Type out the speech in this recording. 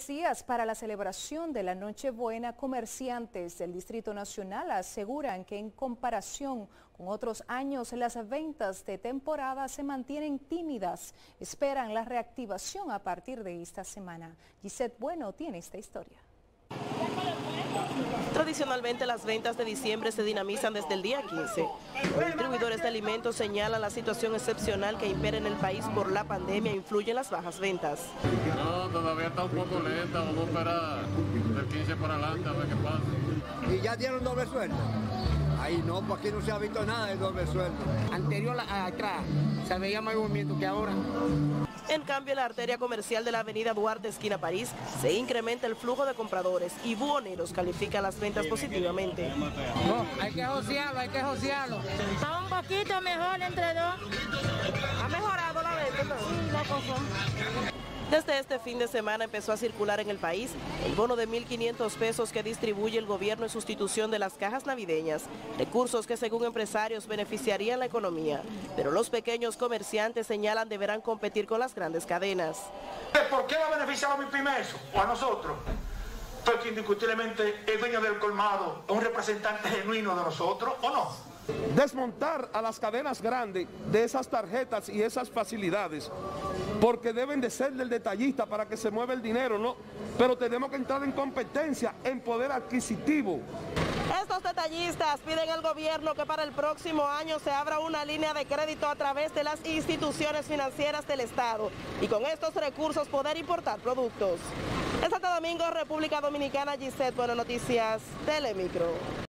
días para la celebración de la Nochebuena, comerciantes del Distrito Nacional aseguran que en comparación con otros años las ventas de temporada se mantienen tímidas. Esperan la reactivación a partir de esta semana. Gisette Bueno tiene esta historia. Tradicionalmente las ventas de diciembre se dinamizan desde el día 15. Los distribuidores de alimentos señalan la situación excepcional que impera en el país por la pandemia influye en las bajas ventas. No, todavía está un poco lenta, vamos a esperar del 15 para adelante a ver qué pasa. ¿Y ya dieron doble sueldo? Ahí no, pues aquí no se ha visto nada de doble sueldo. Anterior a atrás se veía más movimiento que ahora. En cambio, en la arteria comercial de la avenida Duarte, esquina París, se incrementa el flujo de compradores y buhoneros califican las ventas positivamente. No, hay que josearlo. Está un poquito mejor entre dos. ¿Ha mejorado la venta? Sí, la cosa. Desde este fin de semana empezó a circular en el país el bono de 1.500 pesos que distribuye el gobierno en sustitución de las cajas navideñas, recursos que según empresarios beneficiarían la economía, pero los pequeños comerciantes señalan deberán competir con las grandes cadenas. ¿Por qué va a beneficiar a mi pyme eso o a nosotros? Porque indiscutiblemente el dueño del colmado es un representante genuino de nosotros, ¿o no? Desmontar a las cadenas grandes de esas tarjetas y esas facilidades, porque deben de ser del detallista para que se mueva el dinero, ¿no? Pero tenemos que entrar en competencia, en poder adquisitivo. Estos detallistas piden al gobierno que para el próximo año se abra una línea de crédito a través de las instituciones financieras del Estado y con estos recursos poder importar productos. En Santo Domingo, República Dominicana, Gisette Bueno, Noticias, Telemicro.